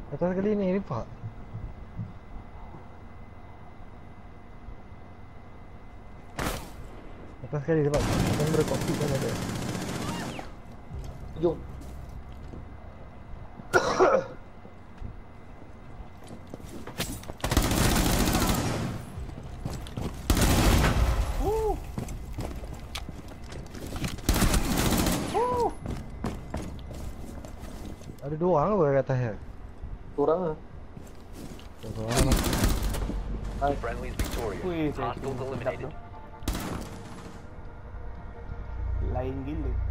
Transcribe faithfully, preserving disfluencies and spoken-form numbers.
Atas kali ni, ni pak. Atas kali dia pak. Yang berkokpit kan ada. Jom. Uh. Uh. Ada dua orang apa kat atas ya? Orang lah. Dua orang lah. Hai. Friendly is victorious. Wih, saya Hostiles sedap eliminated. tu. Lain gila.